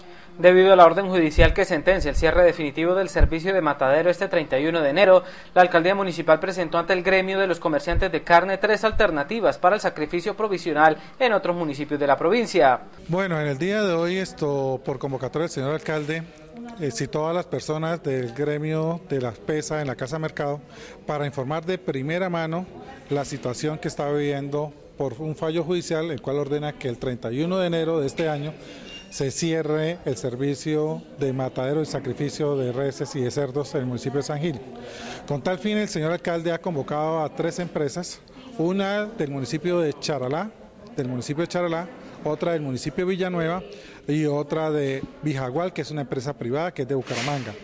Debido a la orden judicial que sentencia el cierre definitivo del servicio de matadero este 31 de enero, la alcaldía municipal presentó ante el gremio de los comerciantes de carne 3 alternativas para el sacrificio provisional en otros municipios de la provincia. Bueno, en el día de hoy, por convocatoria del señor alcalde, citó a las personas del gremio de la PESA en la Casa Mercado para informar de primera mano la situación que está viviendo por un fallo judicial, el cual ordena que el 31 de enero de este año se cierre el servicio de matadero y sacrificio de reses y de cerdos en el municipio de San Gil. Con tal fin, el señor alcalde ha convocado a 3 empresas, una del municipio de Charalá, otra del municipio de Villanueva y otra de Vijagual, que es una empresa privada que es de Bucaramanga.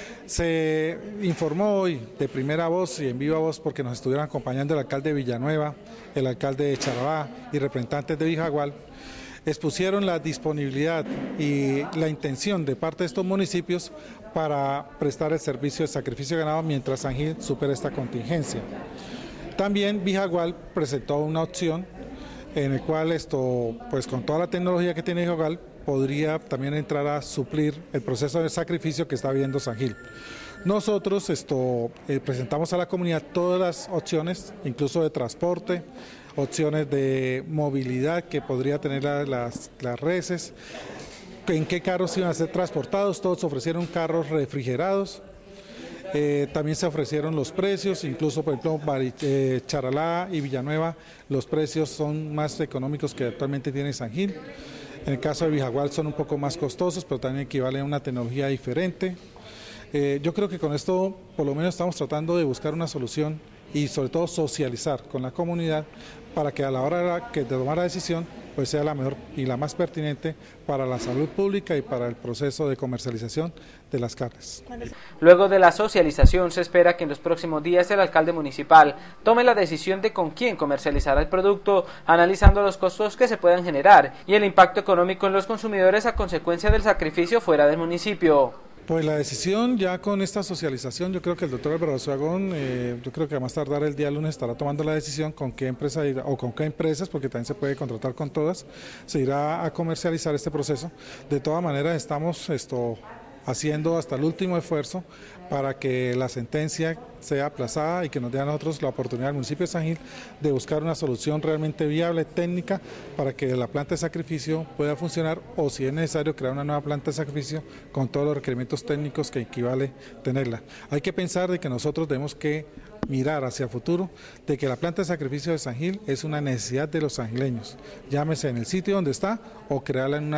Se informó hoy de primera voz y en viva voz, porque nos estuvieron acompañando el alcalde de Villanueva, el alcalde de Charalá y representantes de Vijagual. Expusieron la disponibilidad y la intención de parte de estos municipios para prestar el servicio de sacrificio de ganado mientras San Gil supera esta contingencia. También Vijagual presentó una opción en el cual pues con toda la tecnología que tiene Vijagual, podría también entrar a suplir el proceso de sacrificio que está viviendo San Gil. Nosotros presentamos a la comunidad todas las opciones, incluso de transporte, opciones de movilidad que podría tener las reses, en qué carros iban a ser transportados. Todos ofrecieron carros refrigerados. También se ofrecieron los precios, incluso por ejemplo Charalá y Villanueva, los precios son más económicos que actualmente tiene San Gil. En el caso de Vijagual son un poco más costosos, pero también equivalen a una tecnología diferente. Yo creo que con esto por lo menos estamos tratando de buscar una solución y sobre todo socializar con la comunidad para que a la hora de tomar la decisión pues sea la mejor y la más pertinente para la salud pública y para el proceso de comercialización de las carnes. Luego de la socialización, se espera que en los próximos días el alcalde municipal tome la decisión de con quién comercializará el producto, analizando los costos que se puedan generar y el impacto económico en los consumidores a consecuencia del sacrificio fuera del municipio. Pues la decisión ya con esta socialización, yo creo que el doctor Álvaro Zuagón, yo creo que a más tardar el día lunes estará tomando la decisión con qué empresa irá, o con qué empresas, porque también se puede contratar con todas, se irá a comercializar este proceso. De todas maneras estamos haciendo hasta el último esfuerzo para que la sentencia sea aplazada y que nos dé a nosotros la oportunidad al municipio de San Gil de buscar una solución realmente viable, técnica, para que la planta de sacrificio pueda funcionar, o si es necesario crear una nueva planta de sacrificio con todos los requerimientos técnicos que equivale tenerla. Hay que pensar de que nosotros tenemos que mirar hacia el futuro, de que la planta de sacrificio de San Gil es una necesidad de los sangileños, llámese en el sitio donde está o crearla en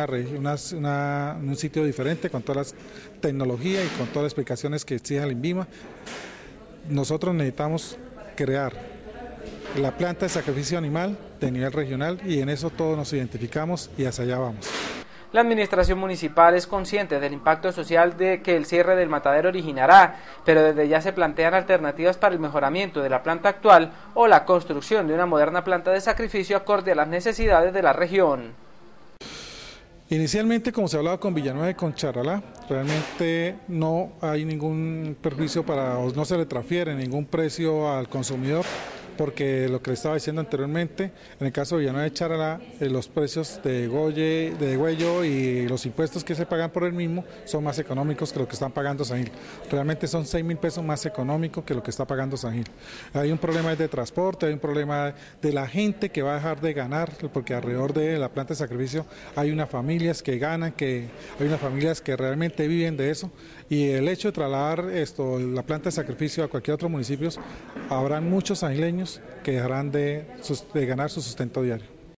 un sitio diferente con todas las tecnologías y con todas las explicaciones que exige el INVIMA. Nosotros necesitamos crear la planta de sacrificio animal de nivel regional y en eso todos nos identificamos y hacia allá vamos. La administración municipal es consciente del impacto social de que el cierre del matadero originará, pero desde ya se plantean alternativas para el mejoramiento de la planta actual o la construcción de una moderna planta de sacrificio acorde a las necesidades de la región. Inicialmente, como se hablaba con Villanueva y con Charalá, realmente no hay ningún perjuicio o no se le transfiere ningún precio al consumidor, porque lo que le estaba diciendo anteriormente, en el caso de Villanueva y Charalá, los precios de degüello y los impuestos que se pagan por el mismo son más económicos que lo que están pagando San Gil. Realmente son 6.000 pesos más económicos que lo que está pagando San Gil. Hay un problema de transporte, hay un problema de la gente que va a dejar de ganar, porque alrededor de la planta de sacrificio hay unas familias que ganan, hay unas familias que realmente viven de eso, y el hecho de trasladar la planta de sacrificio a cualquier otro municipio, habrán muchos sangileños que dejarán de ganar su sustento diario.